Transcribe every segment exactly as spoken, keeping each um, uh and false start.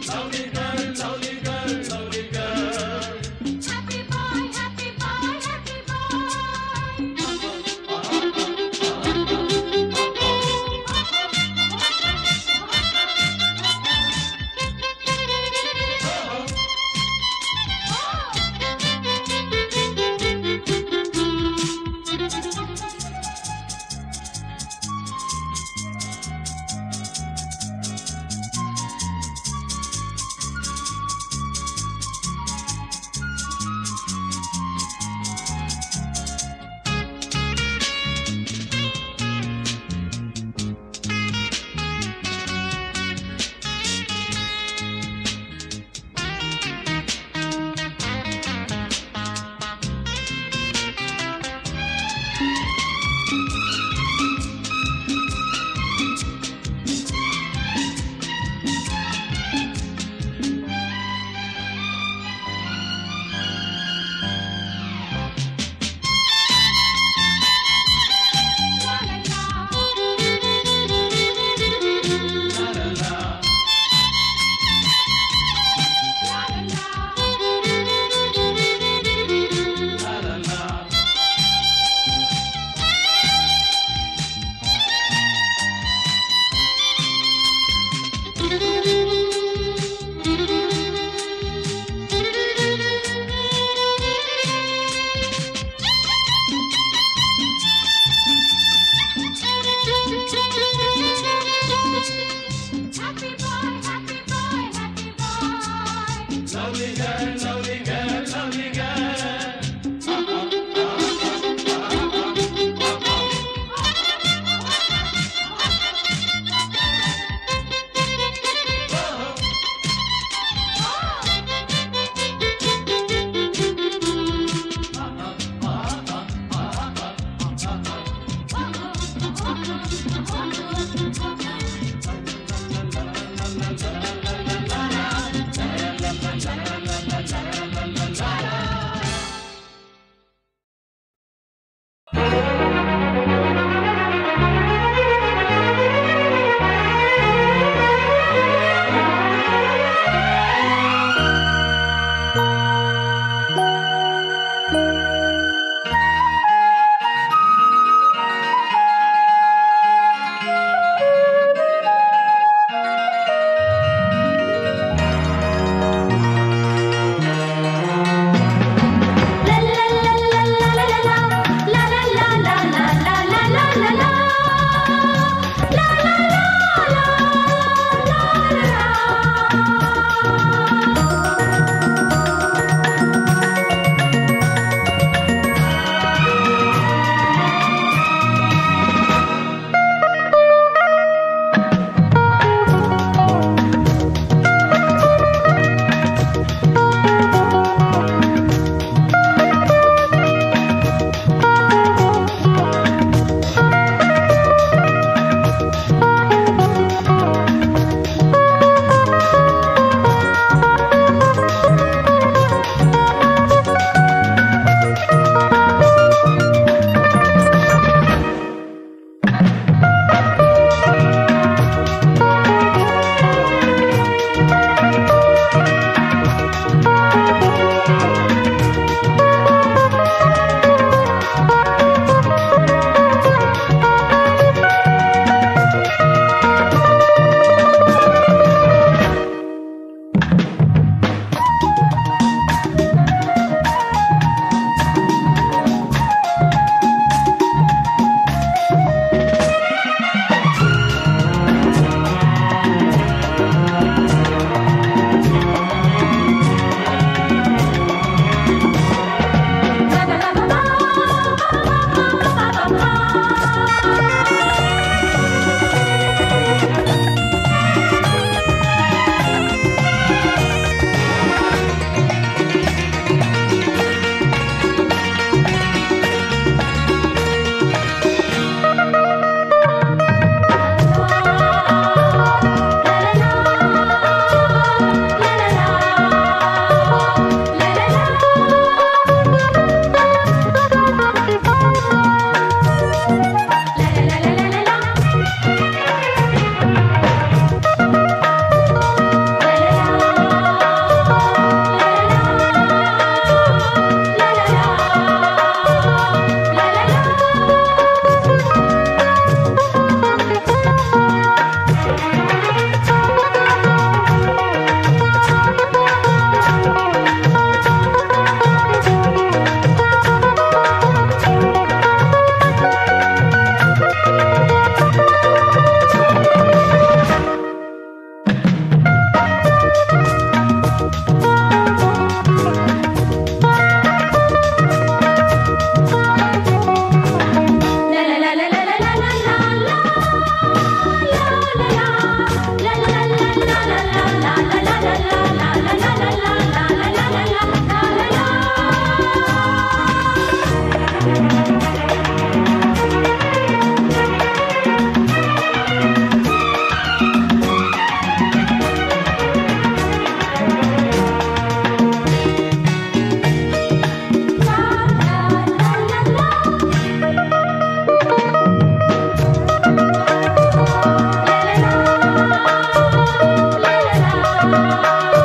Lovely girl, lovely girl, lovely girl. Happy boy, happy boy, happy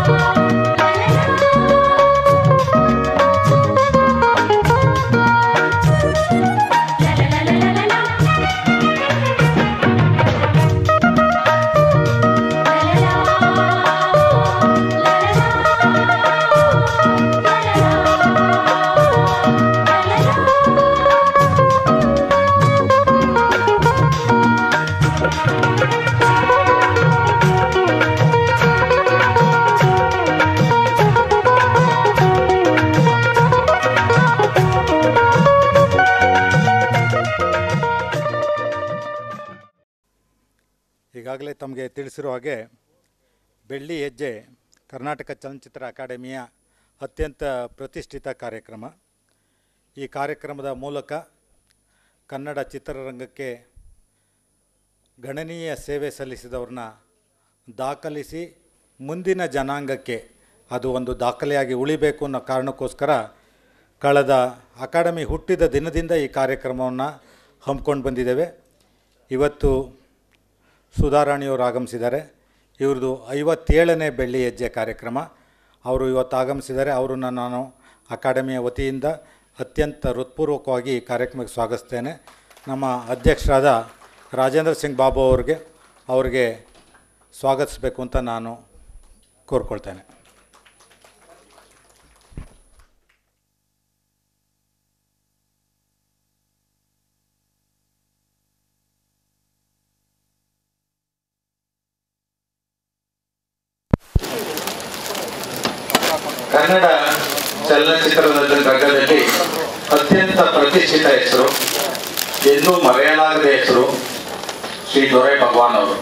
ಈಗಾಗಲೇ ತಮಗೆ ತಿಳಿಸಿರೋ ಹಾಗೆ ಬೆಳ್ಳಿ ಹೆಜ್ಜೆ ಕರ್ನಾಟಕ ಚಲನಚಿತ್ರ ಅಕಾಡೆಮಿಯ ಅತ್ಯಂತ ಪ್ರತಿಷ್ಠಿತ ಕಾರ್ಯಕ್ರಮ. ಈ ಕಾರ್ಯಕ್ರಮದ ಮೂಲಕ ಕನ್ನಡ ಚಿತ್ರರಂಗಕ್ಕೆ ಗಣನೀಯ ಸೇವೆ ಸಲ್ಲಿಸಿದವ್ರನ್ನ ದಾಖಲಿಸಿ ಮುಂದಿನ ಜನಾಂಗಕ್ಕೆ ಅದು ಒಂದು ದಾಖಲೆಯಾಗಿ ಉಳಿಬೇಕು ಅನ್ನೋ ಕಾರಣಕ್ಕೋಸ್ಕರ ಕಳೆದ ಅಕಾಡೆಮಿ ಹುಟ್ಟಿದ ದಿನದಿಂದ ಈ ಕಾರ್ಯಕ್ರಮವನ್ನು ಹಮ್ಮಿಕೊಂಡು ಬಂದಿದ್ದೇವೆ. ಇವತ್ತು ಸುಧಾರಾಣಿಯವರು ಆಗಮಿಸಿದ್ದಾರೆ. ಇವ್ರದ್ದು ಐವತ್ತೇಳನೇ ಬೆಳ್ಳಿ ಹೆಜ್ಜೆ ಕಾರ್ಯಕ್ರಮ. ಅವರು ಇವತ್ತು ಆಗಮಿಸಿದ್ದಾರೆ. ಅವರನ್ನು ನಾನು ಅಕಾಡೆಮಿಯ ವತಿಯಿಂದ ಅತ್ಯಂತ ಹೃತ್ಪೂರ್ವಕವಾಗಿ ಈ ಕಾರ್ಯಕ್ರಮಕ್ಕೆ ಸ್ವಾಗತಿಸ್ತೇನೆ. ನಮ್ಮ ಅಧ್ಯಕ್ಷರಾದ ರಾಜೇಂದ್ರ ಸಿಂಗ್ ಬಾಬು ಅವ್ರಿಗೆ ಅವ್ರಿಗೆ ಸ್ವಾಗತಿಸಬೇಕು ಅಂತ ನಾನು ಕೋರ್ಕೊಳ್ತೇನೆ. ಕನ್ನಡ ಚಲನಚಿತ್ರದ ರಂಗದಲ್ಲಿ ಅತ್ಯಂತ ಪ್ರತಿಷ್ಠಿತ ಹೆಸರು, ಎಲ್ಲೂ ಮರೆಯಲಾಗದ ಹೆಸರು ಶ್ರೀ ದೊರೈ ಭಗವಾನ್ ಅವರು.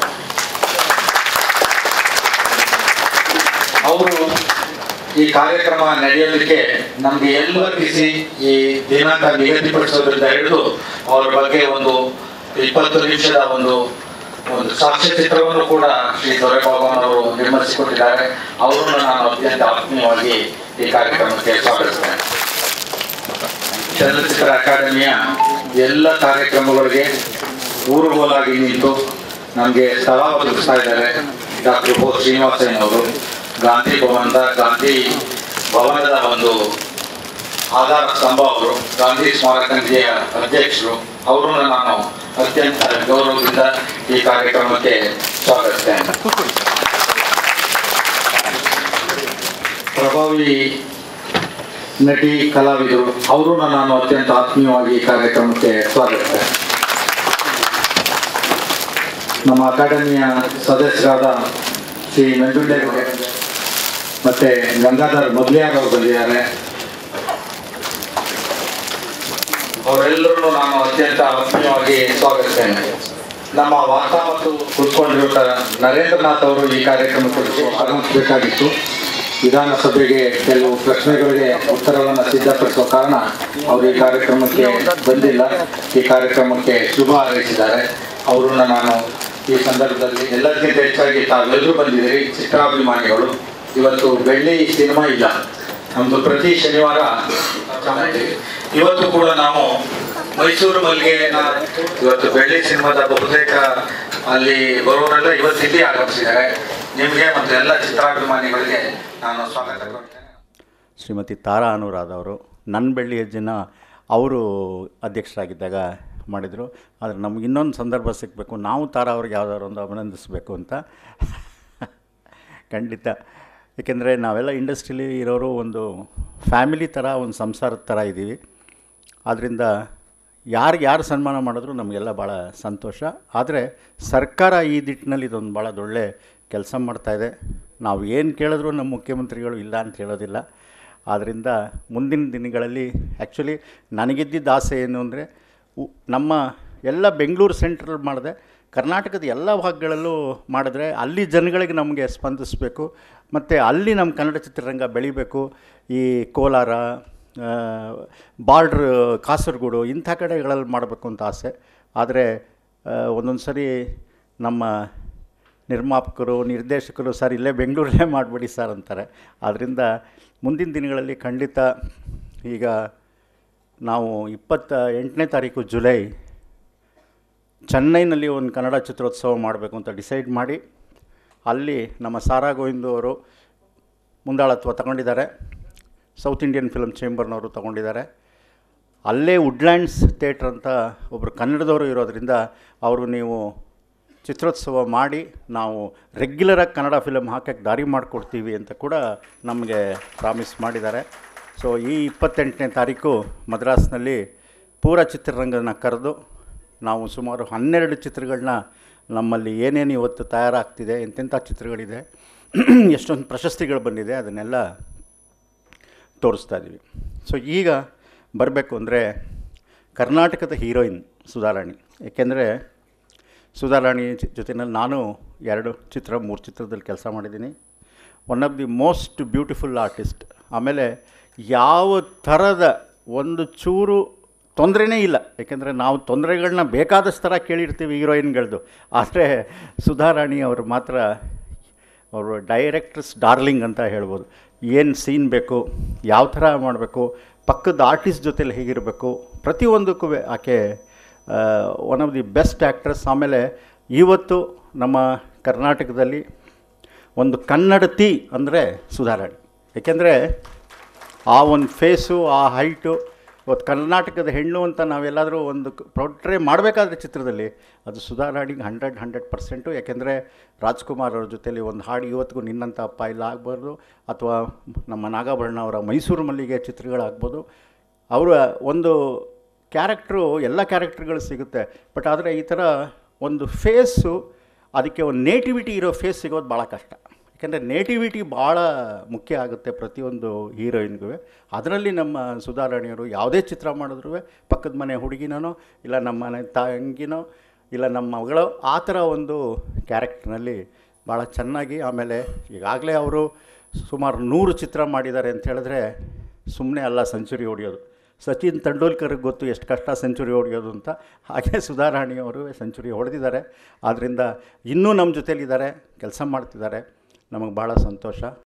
ಅವರು ಈ ಕಾರ್ಯಕ್ರಮ ನಡೆಯೋದಕ್ಕೆ ನಮಗೆ ಎಲ್ಲ ಕಿಸಿ ಈ ದಿನಾಂಕ ನಿಗದಿಪಡಿಸೋದ್ರಿಂದ ಹಿಡಿದು ಅವರ ಬಗ್ಗೆ ಒಂದು ಇಪ್ಪತ್ತು ನಿಮಿಷದ ಒಂದು ಒಂದು ಸಾಕ್ಷ್ಯಚಿತ್ರವನ್ನು ಕೂಡ ಶ್ರೀ ದೊರೈ ಭಗವಾನ್ ಅವರು ನಿರ್ಮಿಸಿಕೊಟ್ಟಿದ್ದಾರೆ. ಅವರನ್ನು ನಾನು ಅತ್ಯಂತ ಆತ್ಮೀಯವಾಗಿ ಈ ಕಾರ್ಯಕ್ರಮಕ್ಕೆ ಸ್ವಾಗತಿಸ್ತೇನೆ. ಚಲನಚಿತ್ರ ಅಕಾಡೆಮಿಯ ಎಲ್ಲ ಕಾರ್ಯಕ್ರಮಗಳಿಗೆ ಊರುಗೋಲಾಗಿ ನಿಂತು ನಮಗೆ ಸ್ಥಳ ಒದಗಿಸ್ತಾ ಇದ್ದಾರೆ ಡಾಕ್ಟರ್ ಭೋ ಶ್ರೀನಿವಾಸಯ್ಯ ಅವರು. ಗಾಂಧಿ ಭವನದ ಗಾಂಧಿ ಭವನದ ಒಂದು ಆಧಾರ ಸ್ತಂಭ ಅವರು, ಗಾಂಧಿ ಸ್ಮಾರಕ ನಿಧಿಯ ಅಧ್ಯಕ್ಷರು. ಅವರನ್ನು ನಾನು ಅತ್ಯಂತ ಗೌರವದಿಂದ ಈ ಕಾರ್ಯಕ್ರಮಕ್ಕೆ ಸ್ವಾಗತಿಸ್ತೇನೆ. ಪ್ರಭಾವಿ ನಟಿ ಕಲಾವಿದರು, ಅವರನ್ನು ನಾನು ಅತ್ಯಂತ ಆತ್ಮೀಯವಾಗಿ ಈ ಕಾರ್ಯಕ್ರಮಕ್ಕೆ ಸ್ವಾಗತಿಸ್ತೇನೆ. ನಮ್ಮ ಅಕಾಡೆಮಿಯ ಸದಸ್ಯರಾದ ಶ್ರೀ ನಂಜುಂಡೇಗೌಡ ಮತ್ತು ಗಂಗಾಧರ್ ಮೊದಲಿಯಾರ್ ಅವರು ಬಂದಿದ್ದಾರೆ. ಅವರೆಲ್ಲರನ್ನು ನಾನು ಅತ್ಯಂತ ಆತ್ಮೀಯವಾಗಿ ಸ್ವಾಗತಿಸ್ತೇನೆ. ನಮ್ಮ ವಾರ್ತಾ ಮತ್ತು ಕೂತ್ಕೊಂಡಿರುವ ನರೇಂದ್ರನಾಥ್ ಅವರು ಈ ಕಾರ್ಯಕ್ರಮಕ್ಕೆ ಆಗಮಿಸಬೇಕಾಗಿತ್ತು. ವಿಧಾನಸಭೆಗೆ ಕೆಲವು ಪ್ರಶ್ನೆಗಳಿಗೆ ಉತ್ತರವನ್ನು ಸಿದ್ಧಪಡಿಸುವ ಕಾರಣ ಅವರು ಈ ಕಾರ್ಯಕ್ರಮಕ್ಕೆ ಬಂದಿಲ್ಲ. ಈ ಕಾರ್ಯಕ್ರಮಕ್ಕೆ ಶುಭ ಹಾರೈಸಿದ್ದಾರೆ. ಅವರನ್ನು ನಾನು ಈ ಸಂದರ್ಭದಲ್ಲಿ ಎಲ್ಲರಿಗಿಂತ ಹೆಚ್ಚಾಗಿ ತಾವೆಲ್ಲರೂ ಬಂದಿದ್ದೀರಿ, ಚಿತ್ರಾಭಿಮಾನಿಗಳು. ಇವತ್ತು ಬೆಳ್ಳಿ ಸಿನಿಮಾ ಇಲ್ಲ, ನಮ್ಮದು ಪ್ರತಿ ಶನಿವಾರ ಚೆನ್ನಾಗಿದೆ. ಇವತ್ತು ಕೂಡ ನಾವು ಮೈಸೂರು ಮಲ್ಲಿಗೆನ ಇವತ್ತು ಬೆಳ್ಳಿ ಸಿನಿಮಾದ ಬಹುತೇಕ ಅಲ್ಲಿ ಬರೋರೆಲ್ಲ ಇವತ್ತು ಇಲ್ಲಿ ಆಗಮಿಸಿದ್ದಾರೆ. ನಿಮಗೆ ಮತ್ತು ಎಲ್ಲ ಚಿತ್ರಾಭಿಮಾನಿಗಳಿಗೆ ನಾನು ಸ್ವಾಗತ ಕೊಡ್ತೇನೆ. ಶ್ರೀಮತಿ ತಾರಾ ಅನುರಾಧ ಅವರು ನನ್ನ ಬೆಳ್ಳಿ ಹೆಜ್ಜೆನ ಅವರು ಅಧ್ಯಕ್ಷರಾಗಿದ್ದಾಗ ಮಾಡಿದರು. ಆದರೆ ನಮ್ಗೆ ಇನ್ನೊಂದು ಸಂದರ್ಭ ಸಿಗಬೇಕು, ನಾವು ತಾರಾ ಅವ್ರಿಗೆ ಯಾವುದಾದ್ರು ಒಂದು ಅಭಿನಂದಿಸಬೇಕು ಅಂತ. ಖಂಡಿತ. ಏಕೆಂದರೆ ನಾವೆಲ್ಲ ಇಂಡಸ್ಟ್ರೀಲಿ ಇರೋರು ಒಂದು ಫ್ಯಾಮಿಲಿ ಥರ, ಒಂದು ಸಂಸಾರದ ಥರ ಇದ್ದೀವಿ. ಆದ್ದರಿಂದ ಯಾರಿಗೆ ಯಾರು ಸನ್ಮಾನ ಮಾಡಿದ್ರು ನಮಗೆಲ್ಲ ಭಾಳ ಸಂತೋಷ. ಆದರೆ ಸರ್ಕಾರ ಈ ನಿಟ್ಟಿನಲ್ಲಿ ಇದೊಂದು ಭಾಳ ಒಳ್ಳೆ ಕೆಲಸ ಮಾಡ್ತಾಯಿದೆ. ನಾವು ಏನು ಕೇಳಿದ್ರು ನಮ್ಮ ಮುಖ್ಯಮಂತ್ರಿಗಳು ಇಲ್ಲ ಅಂತ ಹೇಳೋದಿಲ್ಲ. ಆದ್ದರಿಂದ ಮುಂದಿನ ದಿನಗಳಲ್ಲಿ ಆ್ಯಕ್ಚುಲಿ ನನಗಿದ್ದಿದ್ದ ಆಸೆ ಏನು ಅಂದರೆ, ನಮ್ಮ ಎಲ್ಲ ಬೆಂಗಳೂರು ಸೆಂಟ್ರಲ್ ಮಾಡಿದೆ, ಕರ್ನಾಟಕದ ಎಲ್ಲ ಭಾಗಗಳಲ್ಲೂ ಮಾಡಿದ್ರೆ ಅಲ್ಲಿ ಜನಗಳಿಗೆ ನಮಗೆ ಸ್ಪಂದಿಸಬೇಕು ಮತ್ತು ಅಲ್ಲಿ ನಮ್ಮ ಕನ್ನಡ ಚಿತ್ರರಂಗ ಬೆಳಿಬೇಕು. ಈ ಕೋಲಾರ, ಬಾರ್ಡ್ರ್, ಕಾಸರಗೋಡು ಇಂಥ ಕಡೆಗಳಲ್ಲಿ ಮಾಡಬೇಕು ಅಂತ ಆಸೆ. ಆದರೆ ಒಂದೊಂದು ಸರಿ ನಮ್ಮ ನಿರ್ಮಾಪಕರು, ನಿರ್ದೇಶಕರು ಸರ್ ಇಲ್ಲೇ ಬೆಂಗಳೂರಲ್ಲೇ ಮಾಡಿಬಿಡಿ ಸರ್ ಅಂತಾರೆ. ಆದ್ದರಿಂದ ಮುಂದಿನ ದಿನಗಳಲ್ಲಿ ಖಂಡಿತ ಈಗ ನಾವು ಇಪ್ಪತ್ತ ಎಂಟನೇ ತಾರೀಕು ಜುಲೈ ಚೆನ್ನೈನಲ್ಲಿ ಒಂದು ಕನ್ನಡ ಚಿತ್ರೋತ್ಸವ ಮಾಡಬೇಕು ಅಂತ ಡಿಸೈಡ್ ಮಾಡಿ, ಅಲ್ಲಿ ನಮ್ಮ ಸಾರಾ ಗೋವಿಂದು ಅವರು ಮುಂದಾಳತ್ವ ತಗೊಂಡಿದ್ದಾರೆ. ಸೌತ್ ಇಂಡಿಯನ್ ಫಿಲ್ಮ್ ಚೇಂಬರ್ನವರು ತಗೊಂಡಿದ್ದಾರೆ. ಅಲ್ಲೇ ವುಡ್ಲ್ಯಾಂಡ್ಸ್ ಥಿಯೇಟ್ರ್ ಅಂತ ಒಬ್ಬರು ಕನ್ನಡದವರು ಇರೋದರಿಂದ ಅವರು ನೀವು ಚಿತ್ರೋತ್ಸವ ಮಾಡಿ ನಾವು ರೆಗ್ಯುಲರಾಗಿ ಕನ್ನಡ ಫಿಲಮ್ ಹಾಕೋಕ್ಕೆ ದಾರಿ ಮಾಡಿಕೊಡ್ತೀವಿ ಅಂತ ಕೂಡ ನಮಗೆ ಪ್ರಾಮಿಸ್ ಮಾಡಿದ್ದಾರೆ. ಸೊ ಈ ಇಪ್ಪತ್ತೆಂಟನೇ ತಾರೀಕು ಮದ್ರಾಸ್ನಲ್ಲಿ ಪೂರ ಚಿತ್ರರಂಗನ ಕರೆದು ನಾವು ಸುಮಾರು ಹನ್ನೆರಡು ಚಿತ್ರಗಳನ್ನ ನಮ್ಮಲ್ಲಿ ಏನೇನು ಇವತ್ತು ತಯಾರಾಗ್ತಿದೆ, ಎಂತೆಂಥ ಚಿತ್ರಗಳಿದೆ, ಎಷ್ಟೊಂದು ಪ್ರಶಸ್ತಿಗಳು ಬಂದಿದೆ, ಅದನ್ನೆಲ್ಲ ತೋರಿಸ್ತಾ ಇದ್ದೀವಿ. ಸೊ ಈಗ ಬರಬೇಕು ಅಂದರೆ ಕರ್ನಾಟಕದ ಹೀರೋಯಿನ್ ಸುಧಾರಾಣಿ. ಏಕೆಂದರೆ ಸುಧಾರಾಣಿ ಜೊತೆಯಲ್ಲಿ ನಾನು ಎರಡು ಚಿತ್ರ ಮೂರು ಚಿತ್ರದಲ್ಲಿ ಕೆಲಸ ಮಾಡಿದ್ದೀನಿ. One of the most beautiful artist. ಆಮೇಲೆ ಯಾವ ಥರದ ಒಂದು ಚೂರು ತೊಂದರೆನೇ ಇಲ್ಲ. ಏಕೆಂದರೆ ನಾವು ತೊಂದರೆಗಳನ್ನ ಬೇಕಾದಷ್ಟು ಥರ ಕೇಳಿರ್ತೀವಿ ಹೀರೋಯಿನ್ಗಳದ್ದು. ಆದರೆ ಸುಧಾರಾಣಿ ಅವರು ಮಾತ್ರ ಅವರು ಡೈರೆಕ್ಟರ್ಸ್ ಡಾರ್ಲಿಂಗ್ ಅಂತ ಹೇಳ್ಬೋದು. ಏನು ಸೀನ್ ಬೇಕು, ಯಾವ ಥರ ಮಾಡಬೇಕು, ಪಕ್ಕದ ಆರ್ಟಿಸ್ಟ್ ಜೊತೆಲಿ ಹೇಗಿರಬೇಕು, ಪ್ರತಿಯೊಂದಕ್ಕೂ ಆಕೆ one of the best actress. ಆಮೇಲೆ ಇವತ್ತು ನಮ್ಮ ಕರ್ನಾಟಕದಲ್ಲಿ ಒಂದು ಕನ್ನಡತಿ ಅಂದರೆ ಸುಧಾರಾಣಿ. ಏಕೆಂದರೆ ಆ ಒಂದು ಫೇಸು, ಆ ಹೈಟು, ಇವತ್ತು ಕರ್ನಾಟಕದ ಹೆಣ್ಣು ಅಂತ ನಾವೆಲ್ಲಾದರೂ ಒಂದು ಪ್ರೊಟ್ರೇ ಮಾಡಬೇಕಾದ್ರೆ ಚಿತ್ರದಲ್ಲಿ ಅದು ಸುಧಾರಾಣಿಗೆ ಹಂಡ್ರೆಡ್ ಹಂಡ್ರೆಡ್ ಪರ್ಸೆಂಟು. ಯಾಕೆಂದರೆ ರಾಜ್ಕುಮಾರ್ ಅವ್ರ ಜೊತೆಲಿ ಒಂದು ಹಾಡು ಇವತ್ತಿಗೂ ನಿನ್ನಂಥ ಅಪ್ಪ ಇಲ್ಲ ಆಗ್ಬಾರ್ದು, ಅಥವಾ ನಮ್ಮ ನಾಗಾಭರಣ ಅವರ ಮೈಸೂರು ಮಲ್ಲಿಗೆ ಚಿತ್ರಗಳಾಗ್ಬೋದು. ಅವರ ಒಂದು ಕ್ಯಾರೆಕ್ಟ್ರು ಎಲ್ಲ ಕ್ಯಾರೆಕ್ಟ್ರುಗಳು ಸಿಗುತ್ತೆ. ಬಟ್ ಆದರೆ ಈ ಥರ ಒಂದು ಫೇಸು, ಅದಕ್ಕೆ ಒಂದು ನೇಟಿವಿಟಿ ಇರೋ ಫೇಸ್ ಸಿಗೋದು ಭಾಳ ಕಷ್ಟ. ಯಾಕೆಂದರೆ ನೇಟಿವಿಟಿ ಭಾಳ ಮುಖ್ಯ ಆಗುತ್ತೆ ಪ್ರತಿಯೊಂದು ಹೀರೋಯಿನ್ಗೂ. ಅದರಲ್ಲಿ ನಮ್ಮ ಸುಧಾರಾಣಿಯವರು ಯಾವುದೇ ಚಿತ್ರ ಮಾಡಿದ್ರೂ ಪಕ್ಕದ ಮನೆ ಹುಡುಗಿನೋ ಇಲ್ಲ ನಮ್ಮ ಮನೆ ತಂಗಿನೋ ಇಲ್ಲ ನಮ್ಮ ಮಗಳೋ ಆ ಥರ ಒಂದು ಕ್ಯಾರೆಕ್ಟ್ರ್ನಲ್ಲಿ ಭಾಳ ಚೆನ್ನಾಗಿ. ಆಮೇಲೆ ಈಗಾಗಲೇ ಅವರು ಸುಮಾರು ನೂರು ಚಿತ್ರ ಮಾಡಿದ್ದಾರೆ ಅಂತ ಹೇಳಿದ್ರೆ ಸುಮ್ಮನೆ ಅಲ್ಲ ಸೆಂಚುರಿ ಹೊಡೆಯೋದು. ಸಚಿನ್ ತೆಂಡೂಲ್ಕರ್ಗೆ ಗೊತ್ತು ಎಷ್ಟು ಕಷ್ಟ ಸೆಂಚುರಿ ಹೊಡೆಯೋದು ಅಂತ. ಹಾಗೆ ಸುಧಾರಾಣಿಯವರು ಸೆಂಚುರಿ ಹೊಡೆದಿದ್ದಾರೆ. ಆದ್ದರಿಂದ ಇನ್ನೂ ನಮ್ಮ ಜೊತೇಲಿದ್ದಾರೆ, ಕೆಲಸ ಮಾಡ್ತಿದ್ದಾರೆ. ನಮಗೆ ಭಾಳ ಸಂತೋಷ.